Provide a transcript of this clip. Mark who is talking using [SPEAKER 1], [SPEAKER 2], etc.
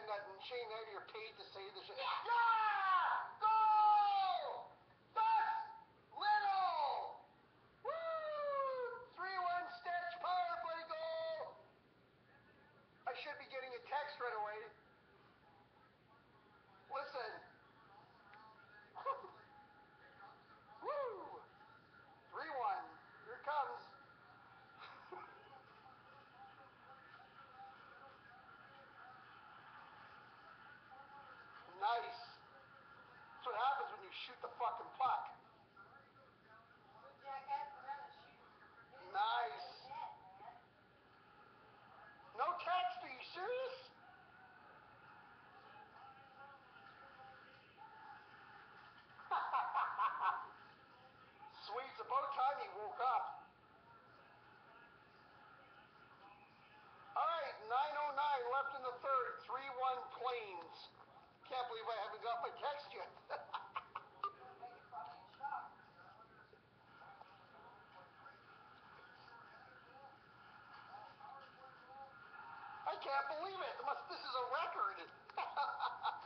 [SPEAKER 1] got Shane Edier paid to say this shit. Yeah! Go! That's Little! Woo! 3-1 Stats power play goal! I should be getting a text right away. Listen. Woo! 3-1. Here it comes. Nice. That's what happens when you shoot the fucking puck. Nice. No text, are you serious? Sweet, it's about time he woke up. Alright, 9:09 left in the third. 3-1 Plains. Can't believe I haven't got my text yet. I can't believe it. This is a record.